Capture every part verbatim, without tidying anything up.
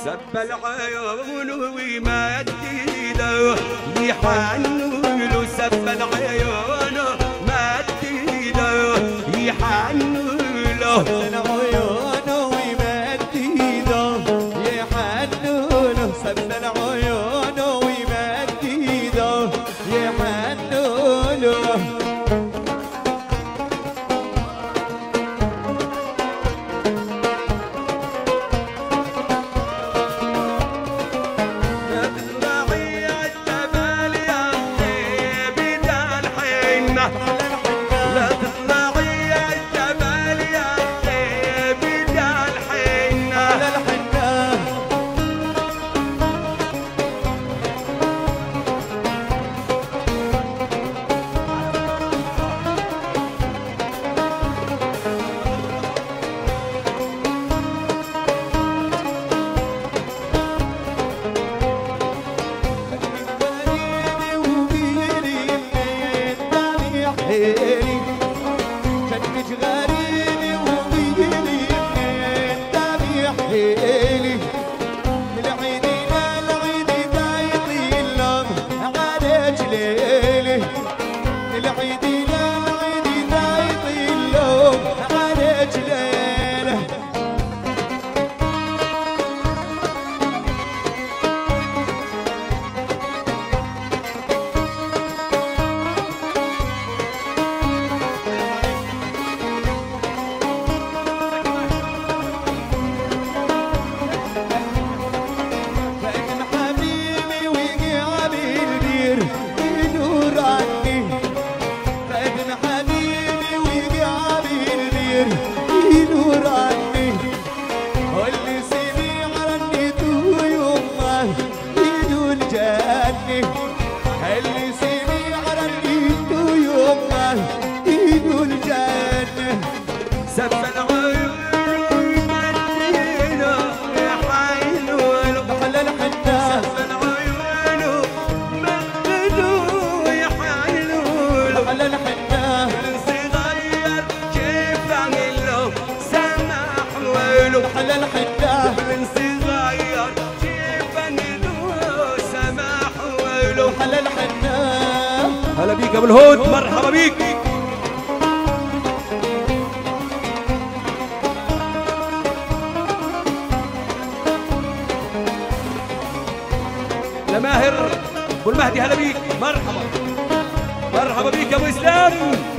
سب العيون ومد ايده يحنوا له، سب العيون مد ايده يحنوا له، العيون ومد ايده يحنوا له، سب العيون ومد ايده يحنوا له. هلا بيك ابو الهود، مرحبا بيك. لماهر ابو المهدي هلا بيك، مرحبا مرحبا بيك يا ابو اسلام.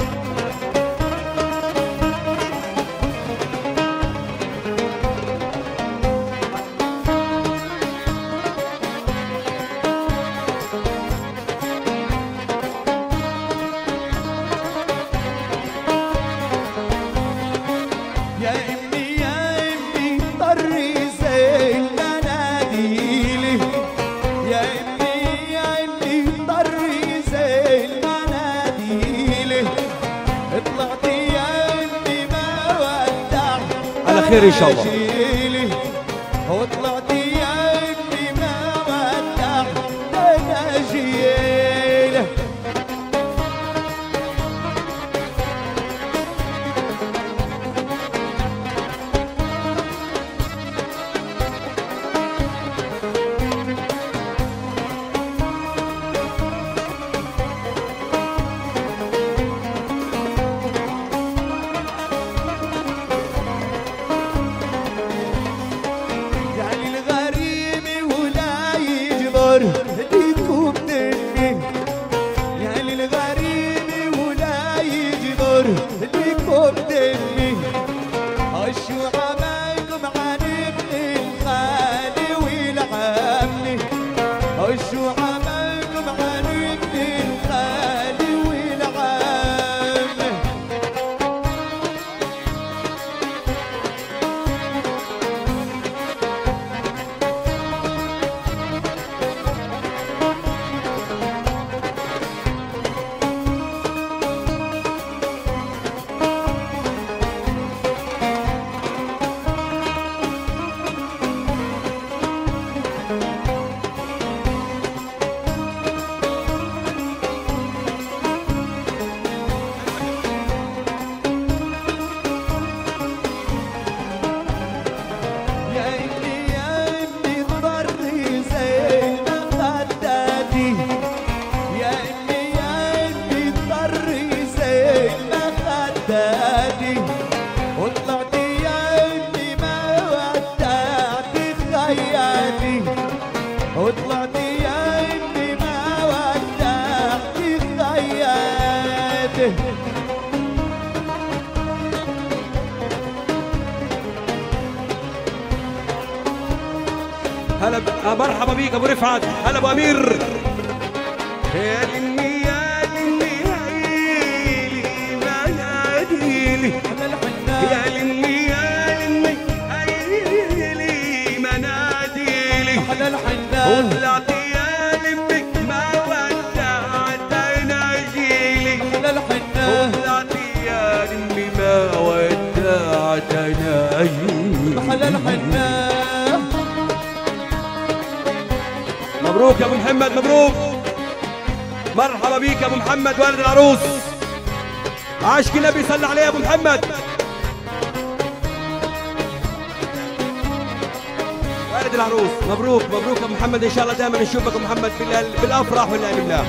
خير ان شاء الله. وطلعت يا ابني ما ودع تناجيله. ليكم دني يا للغريب ولا يجبر ليكم دني. عشوا عمايلكم عن ابن الخالي والعمي، عشوا عمايلكم عن ابن الخالي والعمي. هلا ب... آه مرحبا بيك ابو رفعت. هلا ابو امير. يا لمي يا لمي هيلي مناديلي يا لمي يا لمي هيلي مناديلي على الحنان وطلعت يا لمي ما ودعت ناجيلي على الحنان وطلعت يا لمي ما ودعت ناجيلي على الحنان. مبروك يا ابو محمد مبروك. مرحبا بيك يا ابو محمد والد العروس. عاشق النبي صلى عليه يا ابو محمد. والد العروس مبروك مبروك يا ابو محمد. ان شاء الله دائما نشوفك يا محمد بالافراح والالملاح.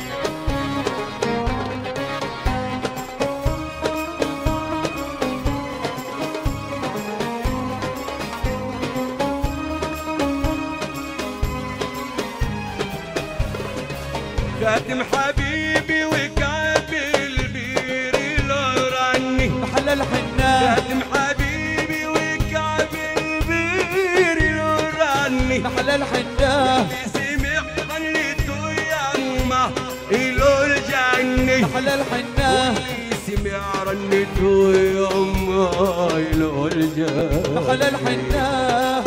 خاتم حبيبي وكعب البير الوراني على الحنان خاتم حبيبي وكعب البير الوراني على الحنان سمع غنيته يما إلو الجنة على الحنان سمع رنيته يما إلو الجنة على الحنان.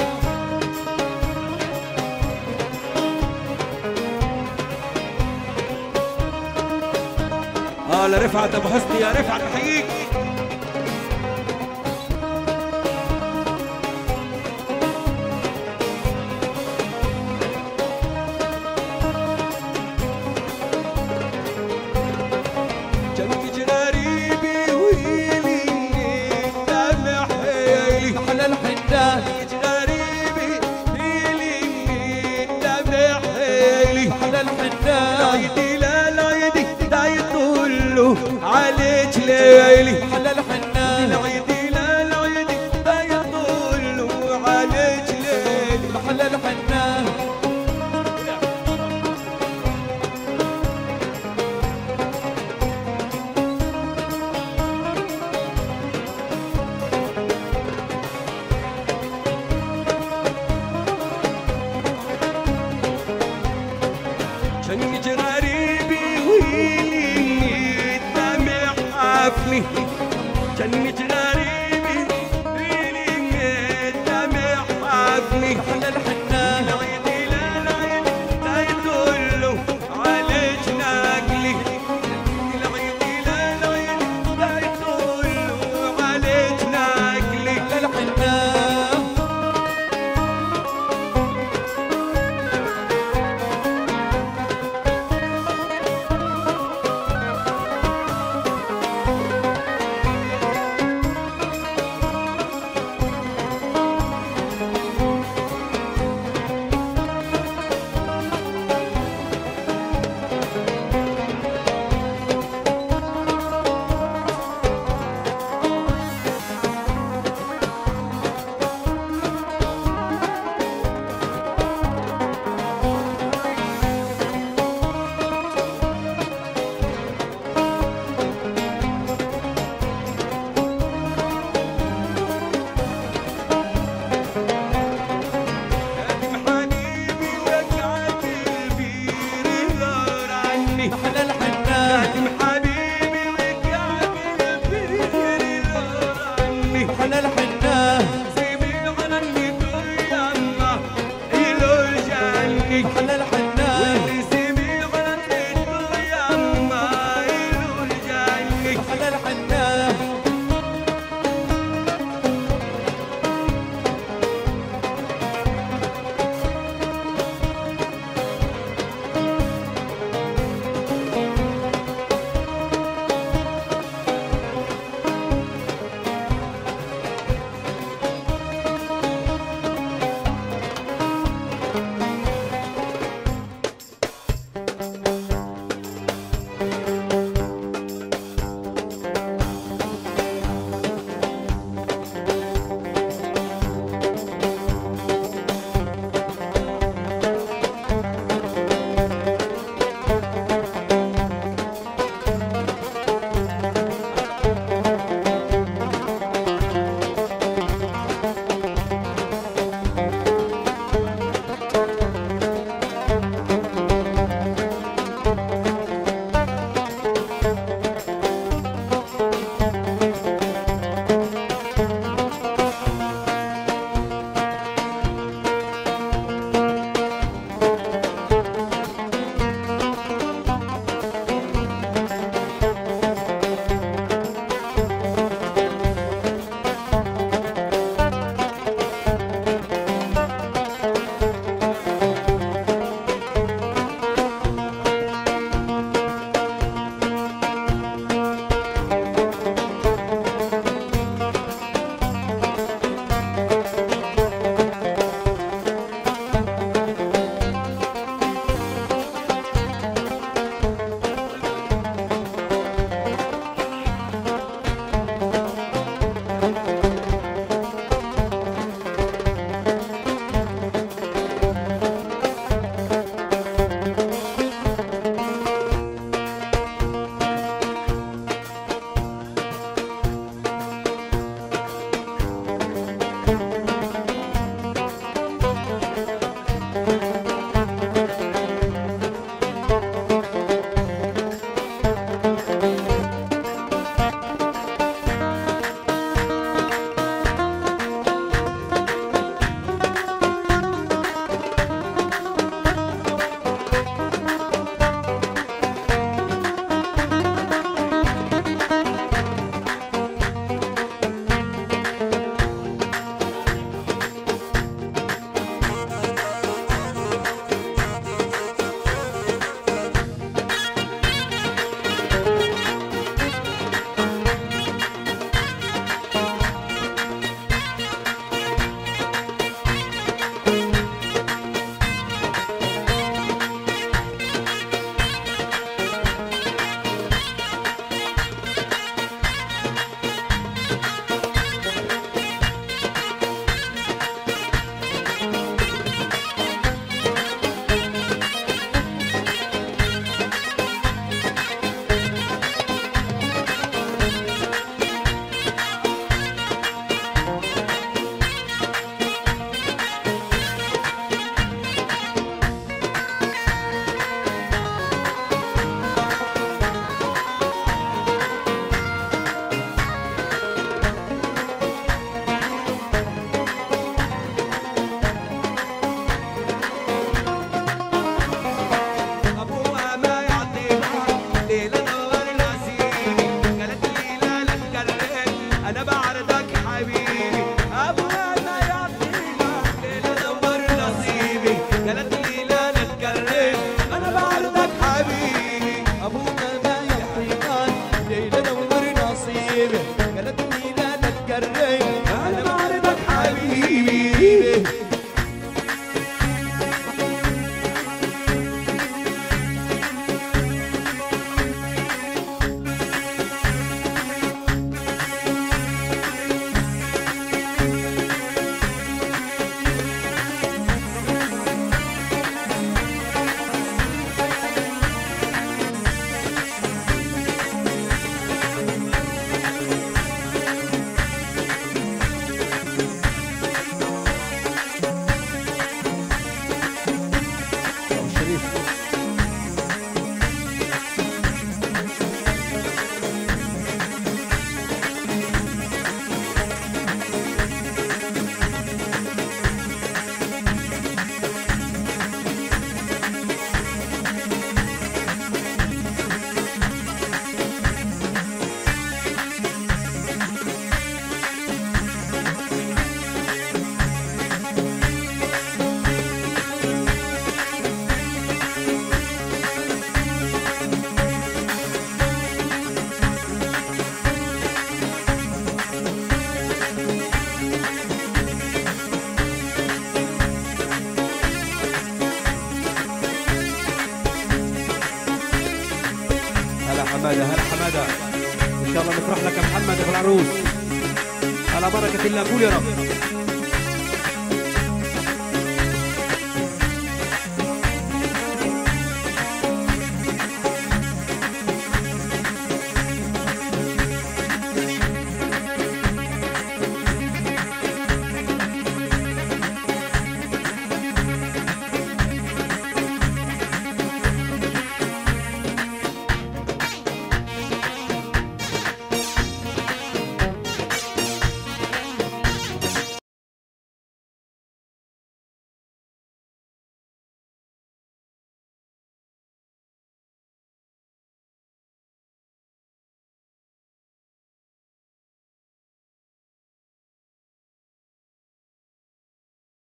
اه لرفعت ابو حسني يا رفعت بحييك. جنك جراريبي ويلي دمع حيلي على الحنان جراريبي ويلي دمع حيلي على الحنان عيدي لا العيدي دا يطلوا عليك ليلي على الحنان العيدي لا العيدي دا يطلوا عليك ليلي على الحنان. جنك جراريبي ويلي الدمع حافني جنك جراريبي ويلي الدمع حافني على الحنان العيدي لا العيدي دا يدلوا عليك ناقلي العيدي لا العيدي دا يدلوا عليك ناقلي على الحنان خاتم حبيبي وقعت البير غار عني على الحنان خاتم حبيبي وقعت البير غار عني على الحنان سمع رنيته يما إلو الجنة على الحنان واللي سمع رنيته يما إلو الجنة على الحنان. حماده، هلا حماده، ان شاء الله نفرح لك يا محمد في العروس على بركه الله. قول يا رب.